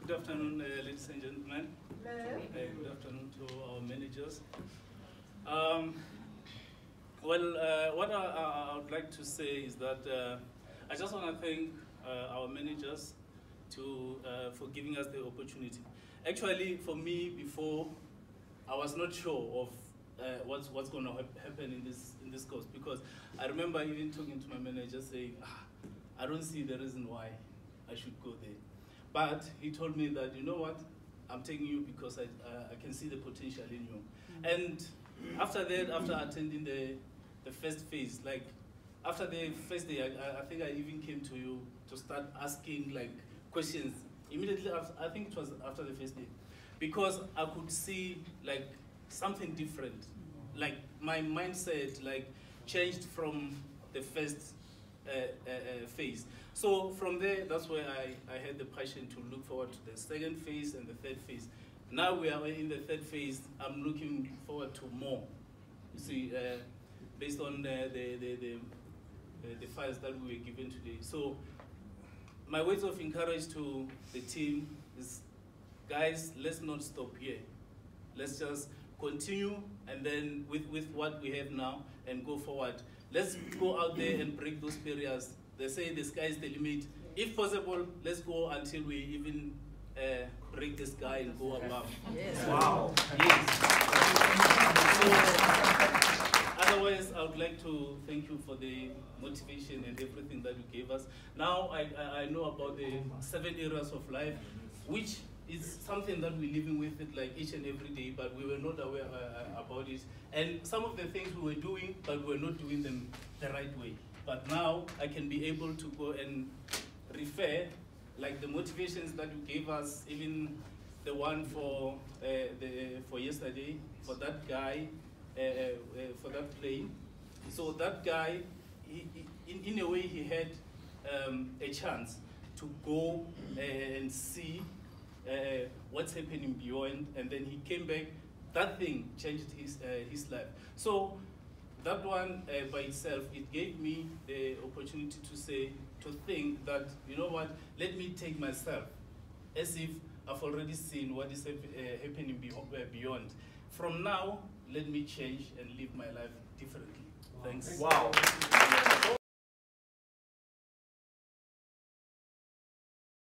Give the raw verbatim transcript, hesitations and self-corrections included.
Good afternoon, uh, ladies and gentlemen. Uh, good afternoon to our managers. Um, well, uh, what I, I would like to say is that uh, I just want to thank uh, our managers to uh, for giving us the opportunity. Actually, for me, before, I was not sure of uh, what's what's going to happen in this in this course, because I remember even talking to my manager saying, ah, I don't see the reason why I should go there. But he told me that, you know what, I'm taking you because I, uh, I can see the potential in you. Mm-hmm. And after that, after attending the, the first phase, like after the first day, I, I think I even came to you to start asking like questions immediately after, I think it was after the first day, because I could see like something different. Like my mindset like changed from the first uh, uh, uh, phase. So from there, that's where I, I had the passion to look forward to the second phase and the third phase. Now we are in the third phase. I'm looking forward to more. You see, uh, based on the the, the, the, the files that we were given today. So my words of encouragement to the team is, guys, let's not stop here. Let's just continue, and then with, with what we have now and go forward. Let's go out there and break those barriers. They say the sky is the limit. If possible, let's go until we even uh, break the sky and go above. Yes. Wow. Yes. So, otherwise, I would like to thank you for the motivation and everything that you gave us. Now I, I, I know about the seven areas of life, which is something that we're living with it like each and every day, but we were not aware uh, about it. And some of the things we were doing, but we were not doing them the right way. But now I can be able to go and refer, like the motivations that you gave us, even the one for uh, the for yesterday, for that guy, uh, uh, for that plane. So that guy, he, he, in, in a way, he had um, a chance to go uh, and see uh, what's happening beyond, and then he came back. That thing changed his uh, his life. So that one uh, by itself, it gave me the opportunity to say, to think that, you know what, let me take myself as if I've already seen what is hap uh, happening beyond. From now, let me change and live my life differently. Thanks. Wow.